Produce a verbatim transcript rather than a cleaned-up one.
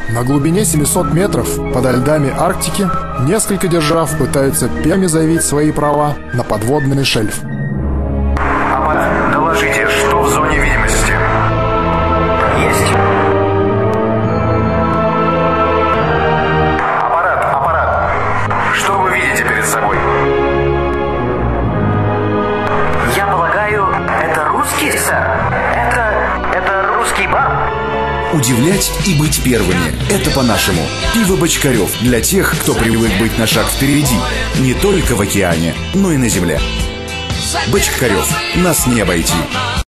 На глубине семисот метров подо льдами Арктики несколько держав пытаются первыми заявить свои права на подводный шельф. Аппарат, доложите, что в зоне видимости? Есть. Аппарат, аппарат, что вы видите перед собой? Я полагаю, это русский, сэр? Это... это русский бар? Удивлять и быть первыми – это по-нашему. Пиво Бочкарев для тех, кто привык быть на шаг впереди. Не только в океане, но и на земле. Бочкарев. Нас не обойти.